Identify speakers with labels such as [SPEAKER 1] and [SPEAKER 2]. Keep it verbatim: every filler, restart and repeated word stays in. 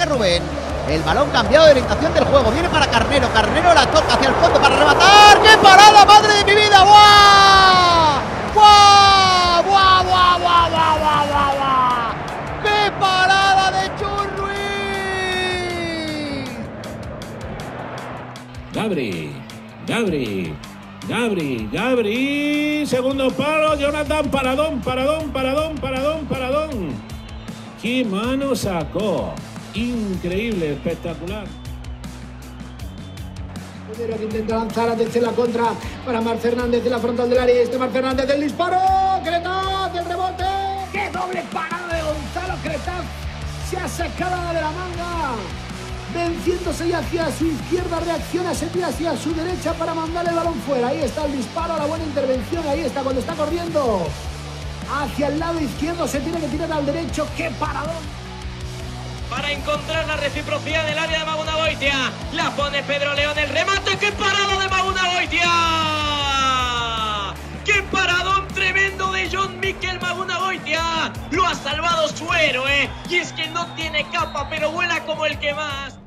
[SPEAKER 1] ataque Rubén. El balón cambiado de orientación del juego. Viene para Carnero. Carnero la toca hacia el fondo para rematar. ¡Qué parada, madre de mi vida! ¡Buah! ¡Buah! ¡Buah, buah, buah, buah, buah, buah, buah! ¡Qué parada de Churri!
[SPEAKER 2] Gabri, Gabri, Gabri, Gabri. Segundo palo, Jonathan. Paradón, paradón, paradón, paradón, paradón. ¡Qué mano sacó! Increíble, espectacular.
[SPEAKER 3] Primero que intenta lanzar, atención la contra para Marc Fernández de la frontal del área. Este Marc Fernández del disparo. Cretaz del rebote. ¡Qué doble parada de Gonzalo Cretaz! Se ha sacado de la manga. Venciéndose hacia su izquierda, reacciona, se tira hacia su derecha para mandar el balón fuera. Ahí está el disparo, la buena intervención. Ahí está cuando está corriendo hacia el lado izquierdo, se tiene que tirar al derecho. ¡Qué paradón!
[SPEAKER 4] Para encontrar la reciprocidad del área de Maguna Goitia. La pone Pedro León, el remate. ¡Qué parado de Maguna Goitia! ¡Qué paradón tremendo de John Mikel Maguna Goitia! Lo ha salvado su héroe. Y es que no tiene capa, pero vuela como el que más.